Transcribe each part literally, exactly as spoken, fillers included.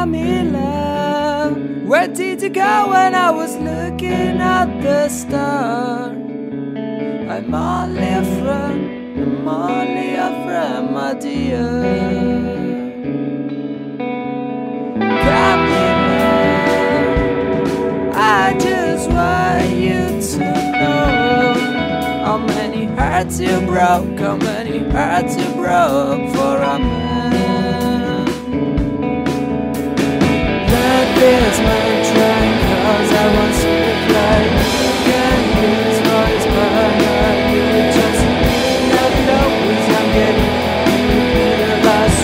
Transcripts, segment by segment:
Camila, where did you go when I was looking at the star? I'm only a friend, I'm only a friend, my dear. Camila, I just want you to know how many hearts you broke, how many hearts you broke for a man. That is my train, cause I want to fly. You can use voice, but you just never know, cause I'm getting the last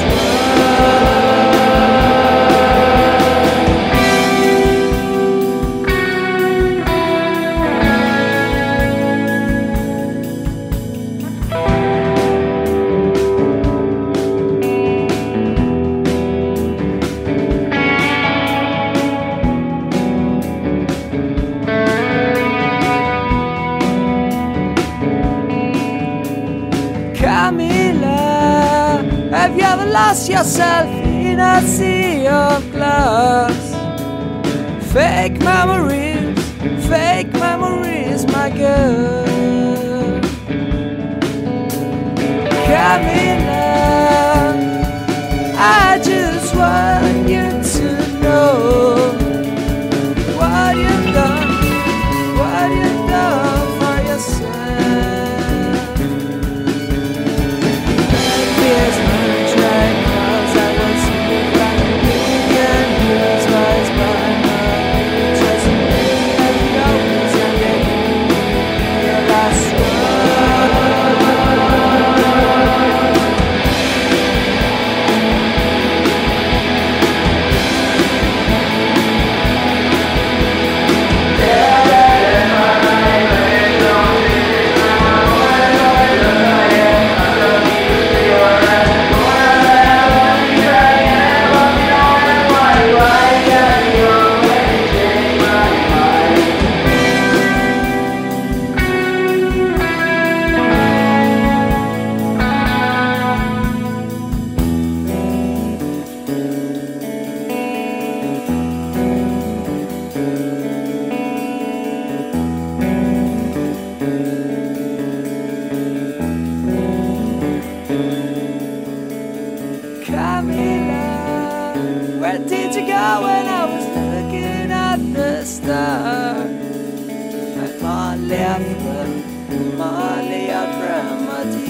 Camila, have you ever lost yourself in a sea of glass? Fake memories, fake memories, my girl. Camila, I just want you to know what you've done, what you've done for yourself. Here's my track, cause I was like a million years wise by now. Just let me know, cause I'm getting your last Camila, where did you go when I was looking at the star? I'm only a friend, I'm only a friend, my dear.